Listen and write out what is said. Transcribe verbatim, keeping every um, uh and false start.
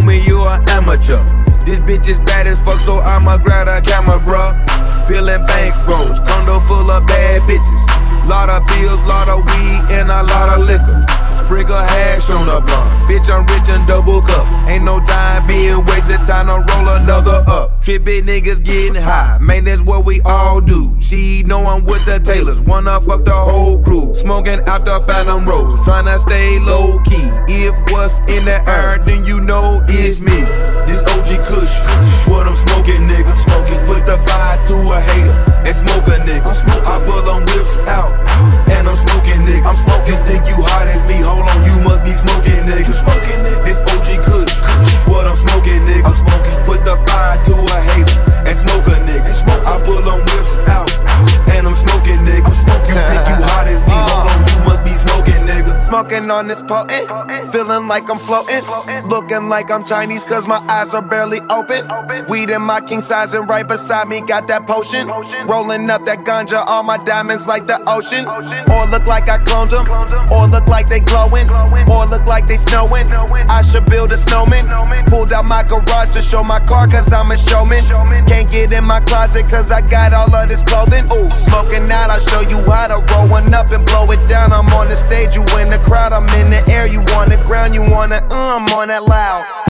homie, you an amateur. This bitch is bad as fuck, so I'ma grab a camera, bruh. Peeling bank rolls, condo full of bad bitches. Lot of pills, lot of weed, and a lot of liquor. Sprinkle hash on the blunt. Bitch, I'm rich and double cup. Ain't no time being wasted, time to roll another up. Trippin' niggas getting high, man, that's what we all do. She know I'm with the Taylors, wanna fuck the whole crew. Smoking out the Phantom Rose, tryna stay low key. If what's in the air, then you know it's me. This O G Kush, what I'm smoking, nigga. Smoking, put the fire to a hater and smoke a nigga. I pull them whips out, and I'm smoking, nigga. I'm smoking. You think you hot as me? Hold on, you must be smoking, nigga. You smoking, nigga. This O G Kush, what I'm smoking, nigga. I'm smoking. Put the fire to a hater and smoke a nigga. I pull them whips out, and I'm smoking, nigga. You think you hot as me? Hold on, you must be smoking, nigga. Smoking on this potent, feeling like I'm floating. Looking like I'm Chinese cause my eyes are barely open. Weed in my king size and right beside me got that potion. Rolling up that ganja, all my diamonds like the ocean. Or look like I cloned them, or look like they glowing, or look like they snowing. I should build a snowman. Pulled out my garage to show my car cause I'm a showman. Can't get in my closet cause I got all of this clothing. Ooh, smoking out, I'll show you how to roll one up and blow it down. I'm on the stage, you in the crowd, I'm in the air, you on the ground, you wanna, uh, I'm on that loud.